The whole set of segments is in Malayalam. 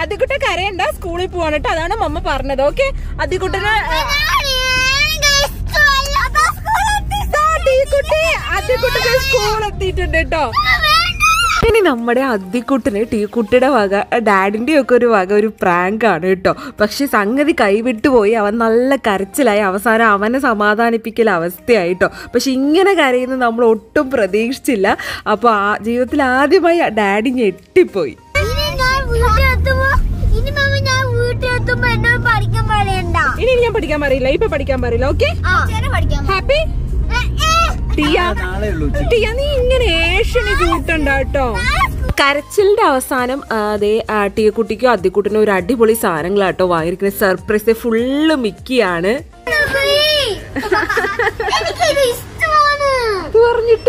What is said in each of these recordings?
അതികുട്ട കരയണ്ട, സ്കൂളിൽ പോവാണ് കേട്ടോ. അതാണ് മമ്മ പറഞ്ഞത്. ഓക്കെ, അതികുട്ടന് സ്കൂൾ എത്തിയിട്ടുണ്ട് കേട്ടോ. ഇനി നമ്മുടെ അദ്ദിക്കുട്ടിന് ടീക്കുട്ടിയുടെ വക ഡാഡിന്റെ ഒക്കെ ഒരു വക ഒരു പ്രാങ്ക് ആണ് കേട്ടോ. പക്ഷെ സംഗതി കൈവിട്ടു പോയി. അവൻ നല്ല കരച്ചിലായി. അവസാനം അവനെ സമാധാനിപ്പിക്കൽ അവസ്ഥയായിട്ടോ. പക്ഷെ ഇങ്ങനെ കരയുന്നത് നമ്മൾ ഒട്ടും പ്രതീക്ഷിച്ചില്ല. അപ്പൊ ആ ജീവിതത്തിൽ ആദ്യമായി ഡാഡി ഞെട്ടിപ്പോയി. ഇനി ഞാൻ പഠിക്കാൻ പറയില്ല, ഇപ്പൊ പഠിക്കാൻ പറയില്ല. ഓക്കെ, ഹാപ്പി ടിയ, നീ ഇങ്ങനെ ഏഷ്യന് കൂട്ടണ്ട കേട്ടോ. കരച്ചിലിന്റെ അവസാനം അതേ ടീക്കുട്ടിക്കോ അദ്ദിക്കുട്ടിനോ ഒരു അടിപൊളി സാധനങ്ങളാട്ടോ വാങ്ങിയിരിക്കുന്ന. സർപ്രൈസ് ഫുള്ള് മിക്കിയാണ് പറഞ്ഞിട്ട്.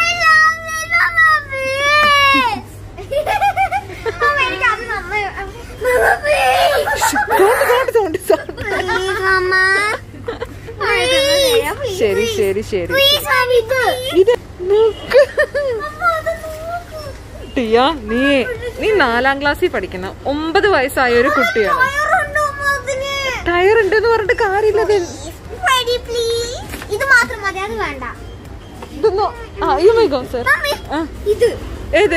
ശരി ശരി ശരി, ഇത് ടിയ, നീ 4ാം ക്ലാസ്സിൽ പഠിക്കുന്ന 9 വയസ്സായ ഒരു കുട്ടിയാണ്. ടയർ ഉണ്ടെന്ന് പറഞ്ഞിട്ട് കാര്യമില്ലത്. ഏത്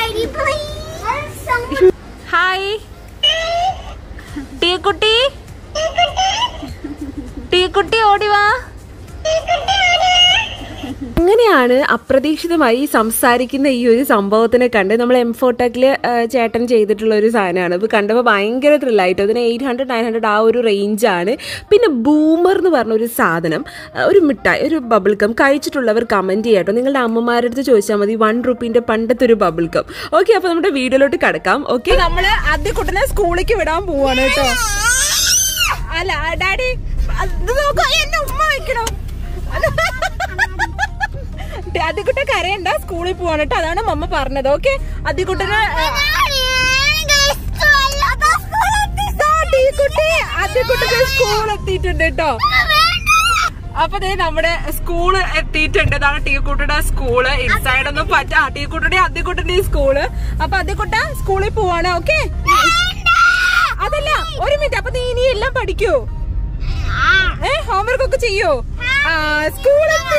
ഹായ് ടീക്കുട്ടി, ടീക്കുട്ടി ഓടിവാ. അങ്ങനെയാണ് അപ്രതീക്ഷിതമായി സംസാരിക്കുന്ന ഈ ഒരു സംഭവത്തിനെ കണ്ട് നമ്മൾ എംഫോടെക്കില് ചേട്ടൻ ചെയ്തിട്ടുള്ള ഒരു സാധനമാണ്. ഇത് കണ്ടപ്പോൾ ഭയങ്കര ത്രില്ലായിട്ട്. അതിന് 800-900 ആ ഒരു റേഞ്ചാണ്. പിന്നെ ബൂമർ എന്ന് പറഞ്ഞൊരു സാധനം, ഒരു മിഠായി, ഒരു ബബിൾ ഗം. കഴിച്ചിട്ടുള്ളവർ കമൻറ്റ് ചെയ്യാട്ടോ. നിങ്ങളുടെ അമ്മമാരുടെ അടുത്ത് ചോദിച്ചാൽ മതി. 1 രൂപീൻ്റെ പണ്ടത്തെ ഒരു ബബിൾ ഗം. ഓക്കെ, അപ്പോൾ നമ്മുടെ വീഡിയോയിലോട്ട് കിടക്കാം. ഓക്കെ, നമ്മൾ അദ്ദിക്കുട്ടനെ സ്കൂളിലേക്ക് വിടാൻ പോവാണ് കേട്ടോ. അല്ല ഡാഡി, എന്നെ ഉമ്മ വയ്ക്കണം. അതികുട്ട കരയണ്ട, സ്കൂളിൽ പോവാണ് കേട്ടോ. അതാണ് മമ്മ പറഞ്ഞത്. ഓക്കെ, അതികുട്ടന് സ്കൂൾ എത്തിയിട്ടുണ്ട് കേട്ടോ. അപ്പൊ നമ്മുടെ സ്കൂള് എത്തിയിട്ടുണ്ട്. ഇതാണ് ടീക്കുട്ടിയുടെ സ്കൂള്. ഇൻസൈഡ് ഒന്നും ടീക്കുട്ടിയുടെ അദ്ദിക്കുട്ടിന്റെ സ്കൂള്. അപ്പൊ അദ്ദിക്കുട്ട സ്കൂളിൽ പോവാണ്. ഓക്കെ, അതല്ല ഒരു മിനിറ്റ്. അപ്പൊ നീ ഇനി എല്ലാം പഠിക്കോ? ഹോംവർക്ക് ഒക്കെ ചെയ്യോ? സ്കൂളെത്തി.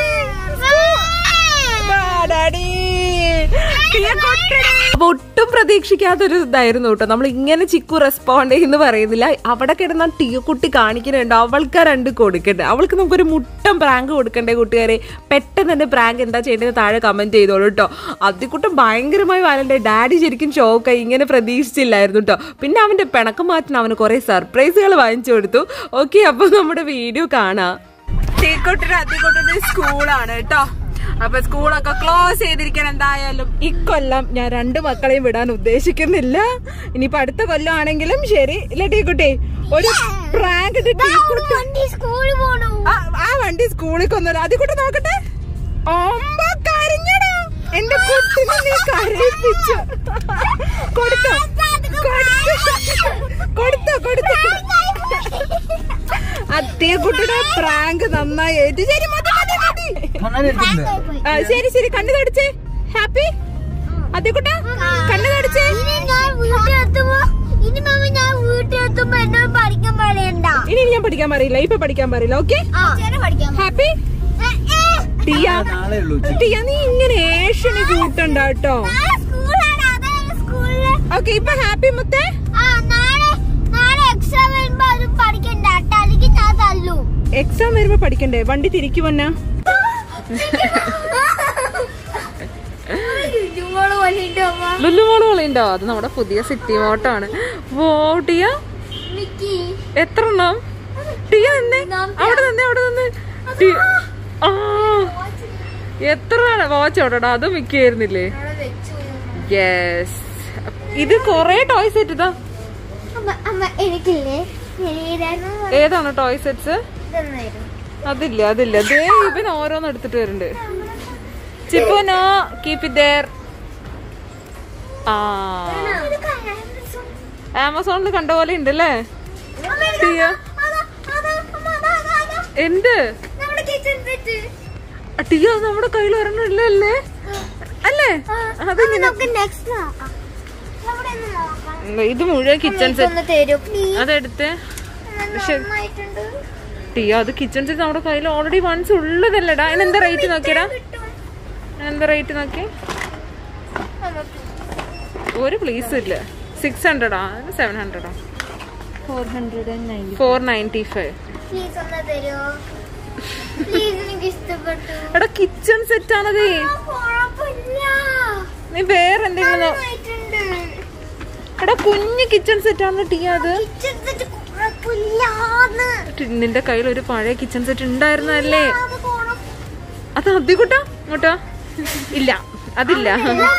അപ്പൊ ഒട്ടും പ്രതീക്ഷിക്കാത്തൊരു ഇതായിരുന്നു കേട്ടോ. നമ്മൾ ഇങ്ങനെ ചിക്കു റെസ്പോണ്ട് ചെയ്യുന്ന പറയുന്നില്ല. അവിടെ കിടന്ന ടീക്കുട്ടി കാണിക്കുന്നുണ്ട്. അവൾക്ക് 2 കൊടുക്കണ്ടേ. അവൾക്ക് നമുക്കൊരു മുട്ടം പ്രാങ്ക് കൊടുക്കണ്ടേ കൂട്ടുകാരെ. പെട്ടെന്ന് തന്നെ പ്രാങ്ക് എന്താ ചെയ്യേണ്ടത് താഴെ കമന്റ് ചെയ്തോളൂ കേട്ടോ. അദ്ദിക്കുട്ടൻ ഭയങ്കരമായി വരണ്ടേ. ഡാഡി ശരിക്കും ഷോക്കായി. ഇങ്ങനെ പ്രതീക്ഷിച്ചില്ലായിരുന്നു കേട്ടോ. പിന്നെ അവന്റെ പിണക്കം മാറ്റാൻ അവന് കുറെ സർപ്രൈസുകൾ വാങ്ങിച്ചു കൊടുത്തു. ഓക്കെ, അപ്പൊ നമ്മുടെ വീഡിയോ കാണാം. ടീക്കുട്ടിയുടെ അദ്ദിക്കുട്ടിന്റെ സ്കൂളാണ് കേട്ടോ. അപ്പൊ സ്കൂളൊക്കെ ക്ലോസ് ചെയ്തിരിക്കാൻ എന്തായാലും ഇക്കൊല്ലം ഞാൻ 2 മക്കളെയും വിടാൻ ഉദ്ദേശിക്കുന്നില്ല. ഇനിയിപ്പൊ അടുത്ത കൊല്ലം ആണെങ്കിലും ശരി. ഇല്ല ടീക്കുട്ടി, ഒരു പ്രാങ്ക് ആ വണ്ടി സ്കൂളിൽ കൊന്നല്ലോ. അതിക്കൂട്ട് നോക്കട്ടെ. കരഞ്ഞടാ എന്റെ കുട്ടിനെ, നീ കരയിപ്പിച്ചു. കൊടുത്തോ കൊടുത്തോ കൊടുത്തോ. അദ്ദിക്കുട്ടിയുടെ പ്രാങ്ക് നന്നായി ഏറ്റു. ശരി മതി മതി മതി. ശരി ശരി, കണ്ണു തുടച്ചേ. ഹാപ്പി അദ്ദിക്കുട്ട, കണ്ണു തുടച്ചേ. ഇനി ഞാൻ പഠിക്കാൻ പറയില്ല, ഇപ്പൊ പഠിക്കാൻ പറയില്ല. ഓക്കെ, ഹാപ്പി ടിയ, ടിയ നീ ഇങ്ങനെ ഏഷ്യന് കൂട്ടണ്ട കേട്ടോ. ഓക്കെ, ഇപ്പൊ ഹാപ്പി മുത്തേ. എക്സാം വരുമ്പോ പഠിക്കണ്ടേ? വണ്ടി തിരിക്കു വന്ന ലുലുമോള് കളിയുണ്ടോ? അത് നമ്മുടെ പുതിയ സിറ്റി മോട്ടാണ്. വോ ടിയ, എത്ര എണ്ണം? ടിയ തന്നെ അവിടെ തന്നെ അവിടെ നിന്ന്. എത്ര വാച്ച് ഓടടാ? അത് മിക്കായിരുന്നില്ലേ? യെസ്, ഇത് കൊറേ ടോയ് സെറ്റ്. ഇതാ ഏതാണ് ടോയ് സെറ്റ്സ്? അതില്ല അതില്ല. ദേ ഇവൻ ഓരോന്ന് എടുത്തിട്ട് വരുന്നുണ്ട്. Chippu no, keep it there. ആമസോണിൽ കണ്ട പോലെ ഉണ്ടല്ലേ? എന്ത് ടിയ, നമ്മുടെ കയ്യിൽ ഒരെണ്ണല്ലേ അല്ലേ? അതെങ്ങനെ ഇത് മുഴുവൻ കിച്ചൺ സെറ്റ്. അതെടുത്ത് ടിയ, അത് കിച്ചൺ സെറ്റ് നമ്മുടെ കയ്യിൽ ഓൾറെഡി വൺസ് ഉള്ളതല്ലടാ. അതിനെന്താ റേറ്റ് നോക്കിയടാ? എന്താ റേറ്റ് നോക്കി? ഒരു പ്ലീസ് ഇല്ല. 600 700 495. എടാ കിച്ചൺ സെറ്റ് ആണത്. നീ വേറെ എന്തെങ്കിലും എടാ കുഞ്ഞ് കിച്ചൺ സെറ്റ് ആണ് ടിയ. അത് നിന്റെ കയ്യിൽ ഒരു പഴയ കിച്ചൺ സെറ്റ് ഉണ്ടായിരുന്നല്ലേ? അത് അധികൂട്ടാ ഇങ്ങോട്ടാ? ഇല്ല അതില്ല.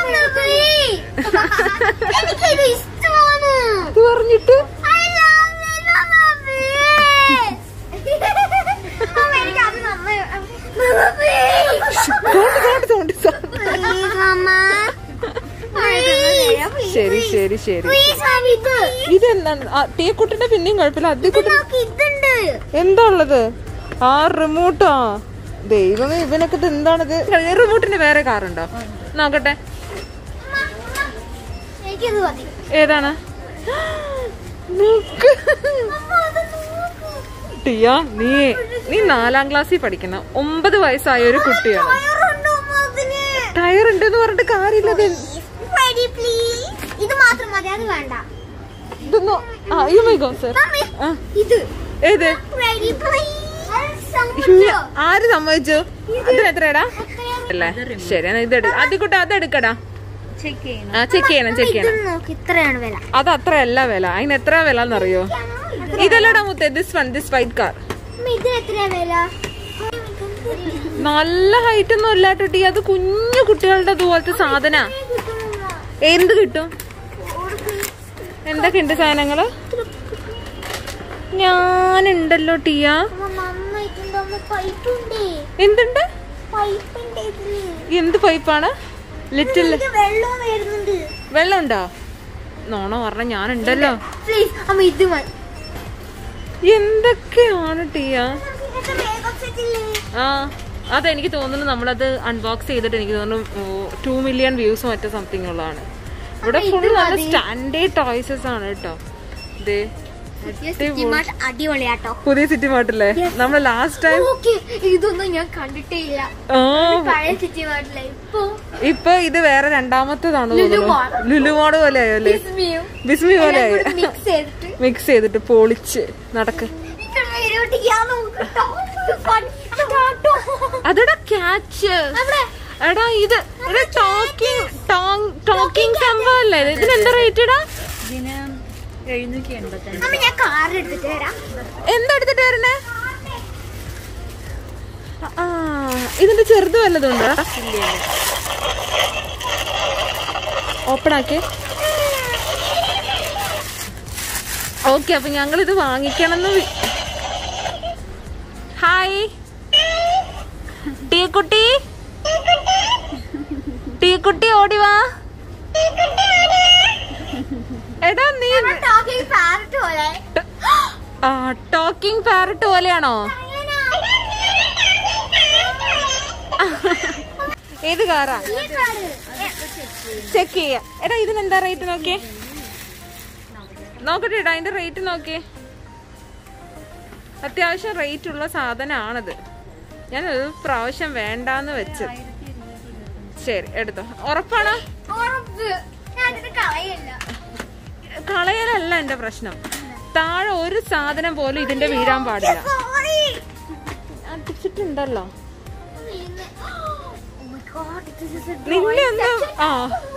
അത് പറഞ്ഞിട്ട് ശരി ശരി ശരി. ഇതെന്താണ് ടീക്കുട്ടിന്റെ? പിന്നെയും കുഴപ്പമില്ല. അധികം എന്താ ഉള്ളത്? ആ റിമോട്ടാ. ദൈവമേ, ഇവനൊക്കെ എന്താണിത്? റിമോട്ടിന്റെ വേറെ കാറുണ്ടോ? നോക്കട്ടെ. ഏതാണ്? ടിയ, നീ 4ാം ക്ലാസ്സിൽ പഠിക്കുന്ന 9 വയസ്സായ ഒരു കുട്ടിയാണ്. ടയർ ഉണ്ടെന്ന് പറഞ്ഞിട്ട് കാര്യമില്ല. ഏത്? ആര് സമ്മതിച്ചു? അതിന് എത്രയാടാ? അല്ലേ ശരി, ഇതെടു. അതിക്കൂട്ടെ അതെടുക്കടാ. ചെക്ക് ചെയ്യണം. അത് അത്രയല്ല വില. അതിന് എത്ര വില എന്നറിയോ? ഇതല്ലടാ മുത്തേ, ദിസ് വൈറ്റ് കാർ. നല്ല ഹൈറ്റ് ഒന്നും അല്ലാട്ടോ ടി. അത് കുഞ്ഞു കുട്ടികളുടെ അതുപോലത്തെ സാധന. എന്ത് കിട്ടും? എന്തൊക്കെ ഉണ്ട് സാധനങ്ങള്? ഞാനുണ്ടല്ലോ ടിയ. എന്തുണ്ട്? എന്ത് പൈപ്പാണ്? ലിറ്റിൽ വെള്ളം ഉണ്ടോ? നോണ പറഞ്ഞ ഞാനുണ്ടല്ലോ. എന്തൊക്കെയാണ് ടിയ? ആ അതെനിക്ക് തോന്നുന്നു നമ്മളത് അൺബോക്സ് ചെയ്തിട്ട് എനിക്ക് തോന്നുന്നു 2 മില്യൺ വ്യൂസ് മറ്റോ സംതിങ് ഉള്ളതാണ്. ഇവിടെ ഫുൾ നല്ല സ്റ്റാൻഡേർഡ് ടോയ്സസ് ആണ് കേട്ടോ. പുതിയ സിറ്റി മാർട്ടല്ലേ? നമ്മള് ലാസ്റ്റ് ടൈം ഇതൊന്നും ഞാൻ കണ്ടിട്ടേ ഇല്ല. ഇപ്പൊ ഇത് വേറെ രണ്ടാമത്തേതാണ് തോന്നുന്നു. ലുലുമാട് പോലെ ആയല്ലേ? ബിസ്മി പോലെ ആയി. മിക്സ് ചെയ്തിട്ട് പൊളിച്ച് നടക്ക്. അതെടാ ക്യാച്ച്. എടാ ഇത് ടോക്കിംഗ് സംഭവല്ലേ? ഇതിനെന്താ റേറ്റ് ഇടാ? എന്താ എടുത്തിട്ട് വരണേ? ഇതിന്റെ ചെറുത് വല്ലതുണ്ടോ? ഓപ്പൺ ആക്കി. ഓക്കെ, അപ്പൊ ഞങ്ങൾ ഇത് വാങ്ങിക്കണമെന്ന്. ഹായ് ടീക്കുട്ടി, ടീക്കുട്ടി ഓടിവാ. എടാ നീ ടോക്കിംഗ് പാരറ്റ് പോലെയാണോ? ഏത് കാറാ? ചെക്ക് ചെയ്യാ. എടാ ഇതിനെന്താ റേറ്റ് നോക്കിയേ? നോക്കട്ടെ ഇടാ, അതിന്റെ റേറ്റ് നോക്കിയേ. അത്യാവശ്യം റേറ്റ് ഉള്ള സാധനമാണത്. ഞാൻ ഒരു പ്രാവശ്യം വേണ്ടാന്ന് വെച്ച്. ശരി എടുത്തോ. ഉറപ്പാണോ? കളയലല്ല എന്റെ പ്രശ്നം. താഴെ ഒരു സാധനം പോലും ഇതിന്റെ വീഴാൻ പാടില്ല. അടിച്ചിട്ടുണ്ടല്ലോ നിന്നെ എന്താ? ആ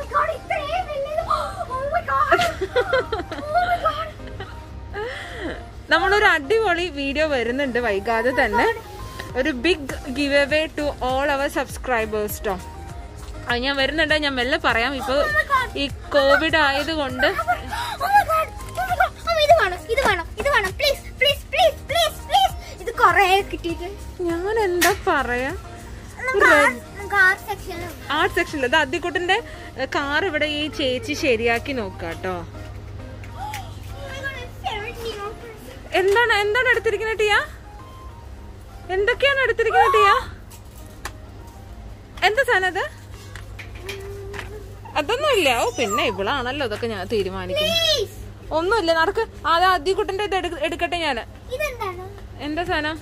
നമ്മളൊരു അടിപൊളി വീഡിയോ വരുന്നുണ്ട് വൈകാതെ തന്നെ. ഒരു big give away to all our subscribers ട്ടോ. അത് ഞാൻ വരുന്നുണ്ട്. ഞാൻ മെല്ലെ പറയാം. ഇപ്പൊ ഈ കോവിഡ് ആയതുകൊണ്ട് ഞാൻ എന്താ പറയാ, ആർട്ട് സെക്ഷനിൽ ഇത് അദ്ദിക്കുട്ടന്റെ കാർ ഇവിടെ ഈ ചേച്ചി ശരിയാക്കി നോക്കാട്ടോ. എന്താണ് എടുത്തിരിക്കുന്നത് ടിയ? എന്തൊക്കെയാണ് എടുത്തിരിക്കുന്നത് ടിയ? എന്താ സാധനം അത്? അതൊന്നുമില്ല. ഓ പിന്നെ ഇവളാണല്ലോ ഇതൊക്കെ ഞാൻ തീരുമാനിക്കുന്നത്. ഒന്നുമില്ല, നടക്ക്. അത് അദ്വിക്കുട്ടന്റെ ഇത് എടുക്കട്ടെ ഞാന്. എന്താ സാധനം?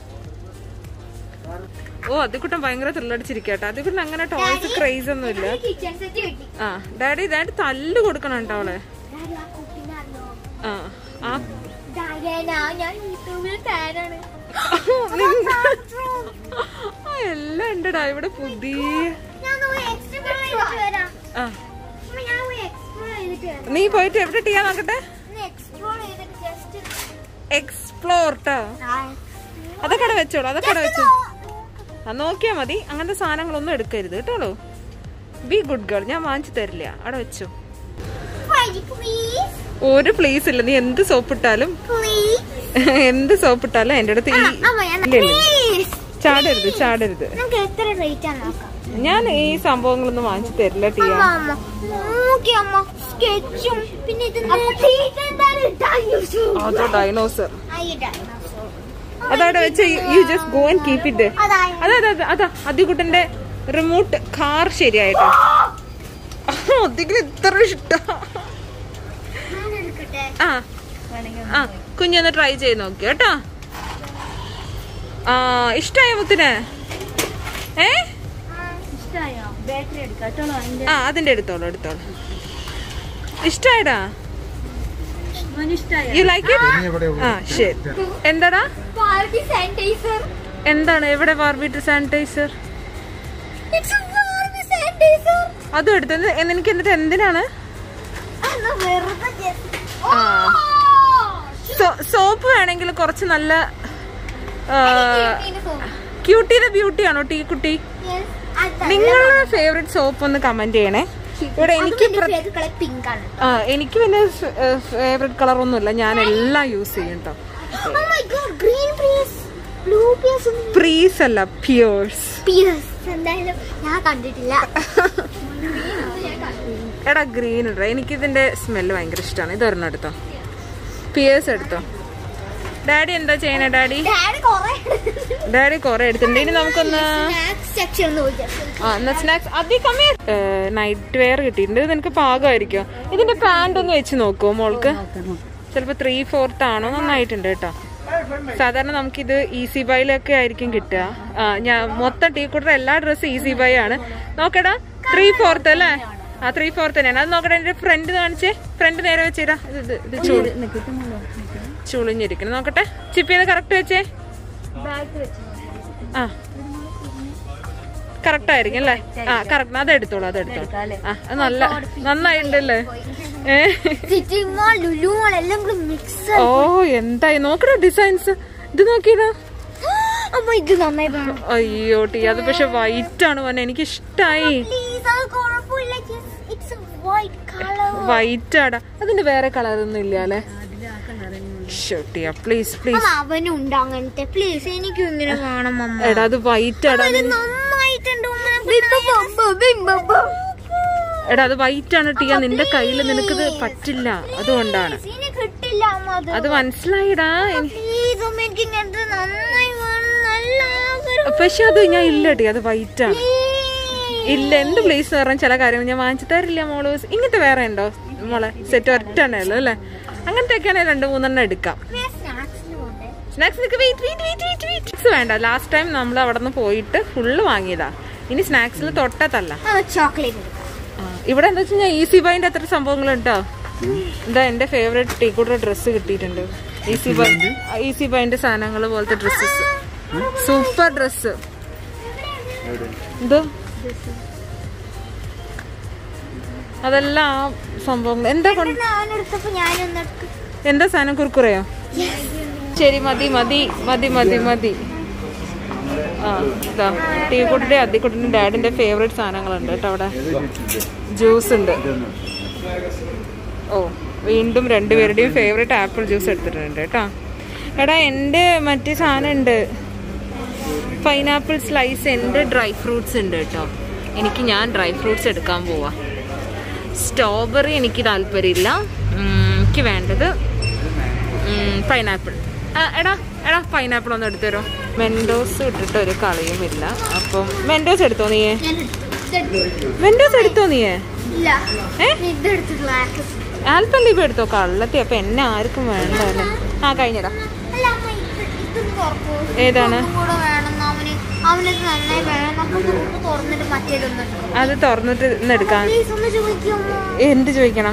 ഓ അദ്വിക്കുട്ടൻ ഭയങ്കര ത്രില്ലടിച്ചിരിക്കട്ടെ. അദ്വിക്കുട്ടൻ അങ്ങനെ ടോയ്സ് ക്രേസ് ഒന്നും ഇല്ല. ആ ഡാഡി തല്ല് കൊടുക്കണം കേട്ടോ അവളെ. എല്ലാം ഉണ്ടടാ ഇവിടെ പുതിയ. നീ പോയിട്ട് എവിടെ ചെയ്യാൻ നോക്കട്ടെ. എക്സ്പ്ലോർ ട്ടോ. അതൊക്കെ വെച്ചോളൂ, അതൊക്കെ വെച്ചോ. നോക്കിയാ മതി. അങ്ങനത്തെ സാധനങ്ങളൊന്നും എടുക്കരുത് കേട്ടോളൂ. Be good girl. ഞാൻ വാങ്ങിച്ചു തരില്ല. അവിടെ വെച്ചോ. ഒരു പ്ലീസ് ഇല്ല. നീ എന്ത് സോപ്പിട്ടാലും എന്റെ അടുത്ത് ചാടരുത്. ഞാൻ ഈ സംഭവങ്ങളൊന്നും വാങ്ങിച്ചു തരില്ല ടിയ. അതോ ഡൈനോസർ. അതവിടെ വെച്ച് you just go and keep it. അതാ അദ്വിക്കുട്ടന്റെ റിമോട്ട് കാർ ശരിയായിട്ടോ. അദ്വിക്കിന് ഇത്ര ഇഷ്ടം. ആ കുഞ്ഞൊന്ന് ട്രൈ ചെയ്ത് നോക്കി കേട്ടോ. ഇഷ്ടായോ മുത്തിന്? അതിന്റെ എടുത്തോളൂ. ഇഷ്ടായടാ? You like it? ശരി. എന്താടാ? എന്താണ്? എവിടെ ബാർബി സാനിറ്റൈസർ? അതും എടുത്തത് എനിക്ക്. എന്നിട്ട് എന്തിനാണ്? സോപ്പ് വേണമെങ്കിൽ കുറച്ച് നല്ല ക്യൂട്ടിയുടെ ബ്യൂട്ടി ആണോ ടീ കുട്ടി? നിങ്ങളുടെ ഫേവറേറ്റ് സോപ്പ് ഒന്ന് കമന്റ് ചെയ്യണേ. ഇവിടെ എനിക്ക് പിന്നെ ഫേവറേറ്റ് കളർ ഒന്നുമില്ല. ഞാൻ എല്ലാം യൂസ് ചെയ്യും കേട്ടോ. പ്രീസ് അല്ല, പിയേഴ്സ്. എടാ ഗ്രീൻ ഇട. എനിക്ക് ഇതിന്റെ സ്മെല്ല് ഭയങ്കര ഇഷ്ടമാണ്. ഇത് ഒരെണ്ണം എടുത്തോ. പിയേഴ്സ് എടുത്തോ. ഡാഡി എന്താ ചെയ്യണേ? ഡാഡി കൊറേ എടുത്തിട്ടുണ്ട്. ഇനി നമുക്കൊന്ന് സ്നാക്സ്. നൈറ്റ് വെയർ കിട്ടിയിട്ടുണ്ട്. ഇത് നിനക്ക് പാകമായിരിക്കും. ഇതിന്റെ പാന്റ് ഒന്ന് വെച്ച് നോക്കുമോ മോൾക്ക്? ചിലപ്പോ 3/4 ആണോ? നന്നായിട്ടുണ്ട് കേട്ടോ. സാധാരണ നമുക്കിത് ഈസി ബൈയിലൊക്കെ ആയിരിക്കും കിട്ടുക. ഞാൻ മൊത്തം ടീ കുട്ടർ എല്ലാ ഡ്രസ്സും ഈസി ബൈ ആണ്. നോക്കടാ 3/4 അല്ലേ? 3/4 തന്നെയാണ്. അത് നോക്കട്ടെ. എന്റെ ഫ്രണ്ട് കാണിച്ചേ. ഫ്രണ്ട് നേരെ വെച്ചേരാ. ഇത് ചുളിഞ്ഞിരിക്കണം. നോക്കട്ടെ. ചിപ്പ് ചെയ്ത് കറക്റ്റ് വെച്ചേ. കറക്റ്റ് ആയിരിക്കും അല്ലേ? കറക്റ്റ്. അതെടുത്തോളൂ. നന്നായിട്ടുണ്ടല്ലേ? ഓ എന്തായി നോക്കടാ ഡിസൈൻസ്. ഇത് നോക്കിയതാ. അയ്യോ ടീ, അത് പക്ഷെ വൈറ്റ് ആണ് പറഞ്ഞ. എനിക്ക് ഇഷ്ടായി. വൈറ്റ് ആടാ. അതിന്റെ വേറെ കളർ ഒന്നും ഇല്ല അല്ലേ? Please please. എടാ അത് വൈറ്റ് ആടാ. എടാ അത് വൈറ്റ് ആണ് ടിയ. നിന്റെ കയ്യിൽ നിനക്കത് പറ്റില്ല. അതുകൊണ്ടാണ്. അത് മനസ്സിലായിടാ. പക്ഷെ അത് ഞാൻ ഇല്ല ടി. അത് വൈറ്റ് ആണ്. ഇല്ല എന്ത് പ്ലേസ് പറഞ്ഞ ചില കാര്യങ്ങൾ ഞാൻ വാങ്ങിച്ചു തരില്ല മോള്. ഇങ്ങനത്തെ വേറെ ഉണ്ടോ മോളെ? സെറ്റ് ഒറ്റ ഉള്ളൂ അല്ലേ? അങ്ങനത്തെ ഒക്കെയാണെ 2-3 എടുക്കാം. സ്നാക്സ് വേണ്ട. ലാസ്റ്റ് ടൈം നമ്മൾ അവിടെ നിന്ന് പോയിട്ട് ഫുള്ള് വാങ്ങിയതാ. ഇനി സ്നാക്സിൽ തൊട്ടതല്ല. ഇവിടെ എന്താ വെച്ചാൽ ഈസി ബൈന്റെ അത്ര സംഭവങ്ങളുണ്ടോ. എന്താ എന്റെ ഫേവറേറ്റ് ടീ കൂട്ടർ ഡ്രസ്സ് കിട്ടിയിട്ടുണ്ട്. ഈസി ബൈന്റെ സാധനങ്ങൾ പോലത്തെ ഡ്രസ്സസ്. Super dress. ഇത് അതെല്ലാം ആ സംഭവങ്ങൾ. എന്താ സാധനം? കുർക്കുറയോ? ശരി മതി. ടീ കുട്ടിയുടെ അദ്വിക്കുട്ടിന്റെ ഡാഡിന്റെ ഫേവറേറ്റ് സാധനങ്ങളുണ്ട് കേട്ടോ. അവിടെ ജ്യൂസ് ഉണ്ട്. ഓ വീണ്ടും രണ്ടുപേരുടെയും ഫേവറേറ്റ് ആപ്പിൾ ജ്യൂസ് എടുത്തിട്ടുണ്ട് കേട്ടോ. എടാ എൻ്റെ മറ്റേ സാധനം ഉണ്ട്. Pineapple slice. എൻ്റെ ഡ്രൈ ഫ്രൂട്ട്സ് ഉണ്ട് കേട്ടോ. ഞാൻ ഡ്രൈ ഫ്രൂട്ട്സ് എടുക്കാൻ പോവാ. സ്ട്രോബെറി എനിക്ക് താല്പര്യമില്ല. എനിക്ക് വേണ്ടത് പൈനാപ്പിൾ. എടാ പൈനാപ്പിൾ ഒന്ന് എടുത്തു തരുമോ? മെൻഡോസ് ഇട്ടിട്ട് ഒരു കളിയുമില്ല. അപ്പം മെൻഡോസ് എടുത്തോ നീ? വെൻഡോസ് എടുത്തോ നീയേ? ഇല്ല, ഇതെടുത്തു. ആൽപ്പല്ലീപ് എടുത്തോ? കള്ളത്തി. അപ്പൊ എന്നെ ആർക്കും വേണ്ട അല്ലേ? ആ കഴിഞ്ഞടാ. ഏതാണ്? അത് തുറന്നിട്ട് ഇന്ന് എടുക്കാം. എന്ത് ചോദിക്കണം?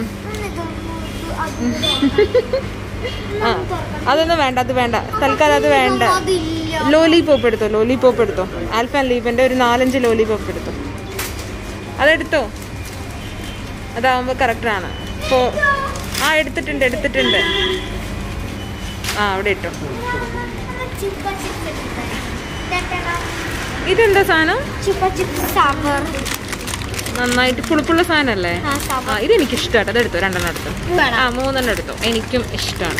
ആ അതൊന്നും വേണ്ട, അത് വേണ്ട തൽക്കാലം, അത് വേണ്ട. ലോലിപോപ്പ് എടുത്തോ, ലോലിപോപ്പ് എടുത്തോ. ആൽപ്പല്ലീപിന്റെ ഒരു 4-5 ലോലിപോപ്പ് എടുത്തോ. അതെടുത്തോ, അതാവുമ്പോ കറക്റ്റാണ്. ആ എടുത്തിട്ടുണ്ട്. ആ അവിടെ ഇട്ടോ. ഇതെന്താ സാധനം? നന്നായിട്ട് പുളിപ്പുള്ള സാധനല്ലേ? ആ ഇതെനിക്ക് ഇഷ്ടമാണ്. അതെടുത്തോ, 2 എടുത്തോ. ആ 3 എടുത്തോ. എനിക്കും ഇഷ്ടമാണ്.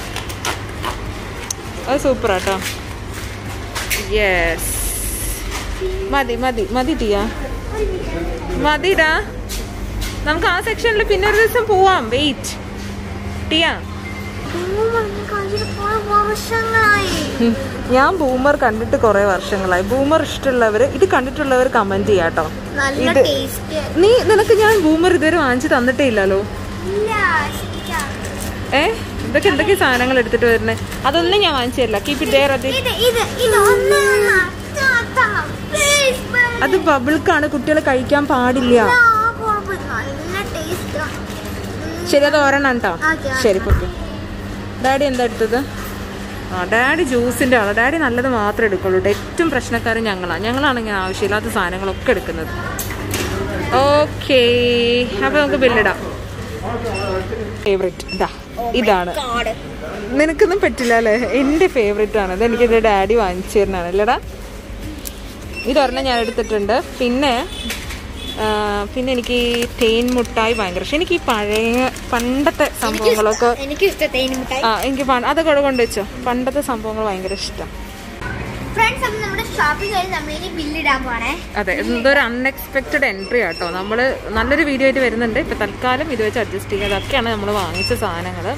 അത് സൂപ്പറാട്ടോ. യെസ്, മതി ടിയാ, മതിടാ. നമുക്ക് ആ സെക്ഷനിൽ പിന്നെ ഒരു ദിവസം പോവാം. വെയിറ്റ് ടിയാ. ഞാൻ ബൂമർ കണ്ടിട്ട് കുറെ വർഷങ്ങളായി. ബൂമർ ഇഷ്ടമുള്ളവര്, ഇത് കണ്ടിട്ടുള്ളവർ കമന്റ് ചെയ്യാട്ടോ. ഇത് നിനക്ക് ഞാൻ ബൂമർ ഇതുവരെ വാങ്ങിച്ചു തന്നിട്ടേ ഇല്ലല്ലോ. ഇതൊക്കെ എന്തൊക്കെ സാധനങ്ങൾ എടുത്തിട്ട് വരുന്നേ? അതൊന്നും ഞാൻ വാങ്ങിച്ചു തരില്ല. Keep it there. അത് ബബിൾക്കാണ്, കുട്ടികൾ കഴിക്കാൻ പാടില്ല. ശരി, അത് ഒരെണ്ണം കേട്ടോ. ശരി പൊക്കെ. ഡാഡി എന്താ എടുത്തത്? ആ ഡാഡി ജ്യൂസിൻ്റെ ആളോ. ഡാഡി നല്ലത് മാത്രമേ എടുക്കുള്ളൂ. ഏറ്റവും പ്രശ്നക്കാരൻ ഞങ്ങളാണ് ഇങ്ങനെ ആവശ്യമില്ലാത്ത സാധനങ്ങളൊക്കെ എടുക്കുന്നത്. ഓക്കേ, അപ്പൊ നമുക്ക് ബില്ലിടാം. ഫേവറേറ്റ് ഇതാണ്. നിനക്കൊന്നും പറ്റില്ല അല്ലേ? എൻ്റെ ഫേവറേറ്റ് ആണ്. അതെനിക്ക് എൻ്റെ ഡാഡി വാങ്ങിച്ചു തരുന്നതാണ് അല്ലേടാ. ഇതൊരെണ്ണം ഞാൻ എടുത്തിട്ടുണ്ട്. പിന്നെ എനിക്ക് തേൻ മുട്ടായി ഭയങ്കര ഇഷ്ടം. എനിക്ക് ഈ പണ്ടത്തെ സംഭവങ്ങളൊക്കെ എനിക്ക് അതൊക്കെ കൊണ്ടുവച്ചോ. പണ്ടത്തെ സംഭവങ്ങൾ ഭയങ്കര ഇഷ്ടം. അതെ, ഇതൊരു അൺഎക്സ്പെക്റ്റഡ് എൻട്രി ആട്ടോ. നമ്മള് നല്ലൊരു വീഡിയോ ആയിട്ട് വരുന്നുണ്ട്. ഇപ്പൊ തൽക്കാലം ഇത് വെച്ച് അഡ്ജസ്റ്റ് ചെയ്യുക. അതൊക്കെയാണ് നമ്മൾ വാങ്ങിച്ച സാധനങ്ങള്.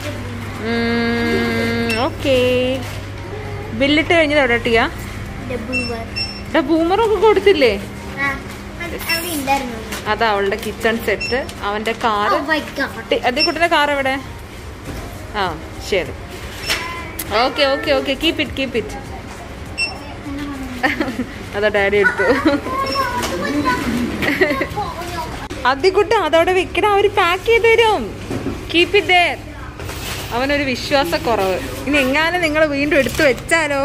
ഓക്കേ, ബില്ലിട്ട് കഴിഞ്ഞത് എവിടെ ടിയാ? ബൂമറൊക്കെ കൊടുത്തില്ലേ? അതാ അവളുടെ കിച്ചൺ സെറ്റ്, അവന്റെ കാറ്. അതേ കുട്ടിയുടെ കാർ എവിടെ? ആ ശരി, ഓക്കെ. Keep it. അതാ ഡാഡി എടുത്തു. അതിക്കുട്ടി അതവിടെ വെക്കണം, അവര് പാക്ക് ചെയ്ത് തരും. Keep it there. അവനൊരു വിശ്വാസക്കുറവ്. ഇനി എങ്ങാനും നിങ്ങൾ വീണ്ടും എടുത്തു വെച്ചാലോ?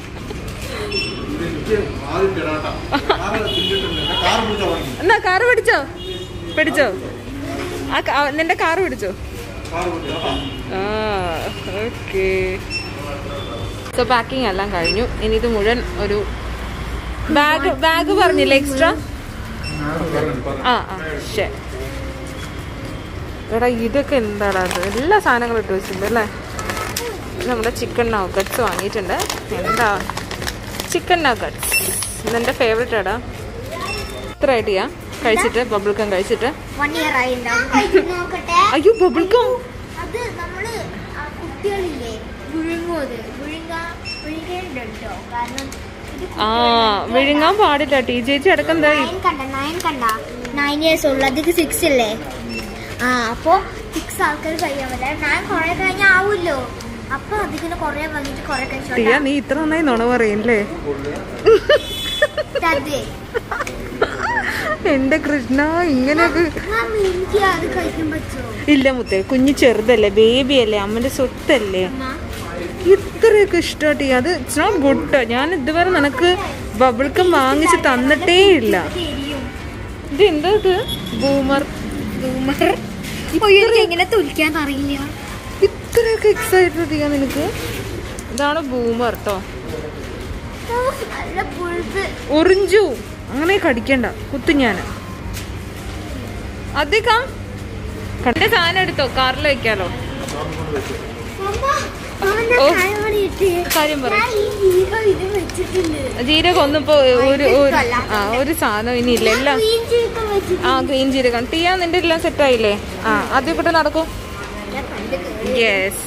എന്നാ കാറ് പിടിച്ചോ. നിന്റെ കാറ് പിടിച്ചോ. ആ ഓക്കെ. സോ പാക്കിംഗ് എല്ലാം കഴിഞ്ഞു. ഇനി ഇത് മുഴുവൻ ഒരു ബാഗ് പറഞ്ഞില്ലേ എക്സ്ട്രാ? ആ ശരി. എടാ ഇതൊക്കെ എന്താടാ? എല്ലാ സാധനങ്ങളും ഇട്ട് വെച്ചിട്ടുണ്ട് അല്ലേ? നമ്മുടെ ചിക്കൻ നഗറ്റ്സ് വാങ്ങിയിട്ടുണ്ട്. എന്താ ചിക്കൻ നഗറ്റ്സ്? ഇതെന്റെ ഫേവറേറ്റ് ആടാ. ഇത്ര ഐഡിയ കഴിച്ചിട്ട്, ബബിൾക്കം കഴിച്ചിട്ട്. അയ്യോ ബബിൾക്കം ആ വിഴുങ്ങാൻ പാടില്ല. ടീ ചേച്ചി അടക്കം 9 years old. അതിക്ക് 6 അല്ലേ? ആ അപ്പൊ 6 ആൾക്കാർ കഴിയാൻ പറ്റില്ല. ഞാൻ കൊറേ കഴിഞ്ഞാൽ ആവൂല്ലോ. അപ്പൊ അതിന് കൊറേ വന്നിട്ട് കൊറേ കഴിച്ചു. നീ ഇത്ര നന്നായി നുണ പറയല്ലേ? എന്റെ കൃഷ്ണ, ഇങ്ങനെയൊക്കെ ഇല്ല മുത്തേ. കുഞ്ഞു ചെറുതല്ലേ, ബേബി അല്ലേ, അമ്മന്റെ സ്വത്തല്ലേ. ഇത്രയൊക്കെ ഇഷ്ടമാട്ടി. അത് ഇറ്റ്സ് നോട്ട് ഗുഡ്. ഞാൻ ഇതുവരെ നിനക്ക് ബബിൾക്കം വാങ്ങിച്ച് തന്നിട്ടേ ഇല്ല. ഇത് എന്താ ഇത്? ബൂമർ. എങ്ങനെ തുലിക്കാൻ അറിയില്ല. ഇത്രയൊക്കെ എക്സൈറ്റഡ് ചെയ്യാൻ നിനക്ക്? ഇതാണ് ബൂമർ കേട്ടോ. ഒറിഞ്ചു അങ്ങനെ കടിക്കണ്ട, കുത്തു ഞാൻ. അധികം കണ്ട സാധനം എടുത്തോ, കാറിൽ വെക്കാലോ. കാര്യം പറ. ജീരകം ഒന്നും ഇപ്പൊ ഒരു സാധനം ഇനി ഇല്ല. എല്ലാം ഗ്രീൻ ജീരകം. ടീയാ നിന്റെ എല്ലാം സെറ്റായില്ലേ? ആദ്യം കൂടെ നടക്കും. യെസ്,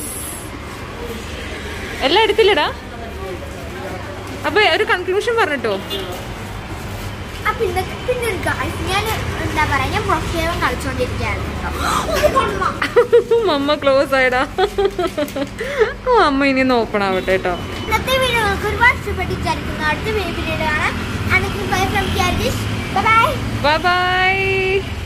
എല്ലാം എടുത്തില്ലടാ. അപ്പൊ ഒരു കൺക്ലൂഷൻ പറഞ്ഞിട്ടോ. പിന്നെ ഒരു ഗായ്സ് ഞാൻ എന്താ പറയാ ഞാൻ പ്രൊഫൈലും കളിച്ചോണ്ടിരിക്കുകയായിരുന്നു. മമ്മ ക്ലോസ് ആയടാ. അമ്മ ഇനി ഒന്ന് ഓപ്പൺ ആവട്ടെ കേട്ടോ. ഇന്നത്തെ വീഡിയോ നിങ്ങൾക്ക് ഒരുപാട് ഇഷ്ടപ്പെട്ട് വിചാരിക്കുന്നു. അടുത്ത വീഡിയോ കാണാം. Bye by.